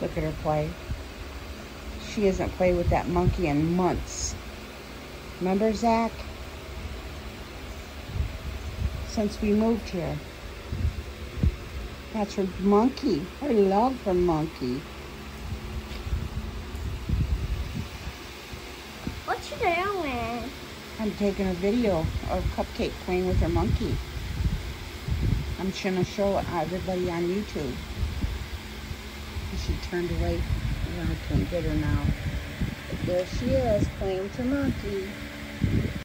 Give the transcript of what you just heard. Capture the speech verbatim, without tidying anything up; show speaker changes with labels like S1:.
S1: Look at her play. She hasn't played with that monkey in months. Remember, Zach? Since we moved here. That's her monkey. I love her monkey.
S2: What you doing?
S1: I'm taking a video of Cupcake playing with her monkey. I'm just gonna show everybody on YouTube. She turned away. I can't get her now. But there she is, playing with her monkey.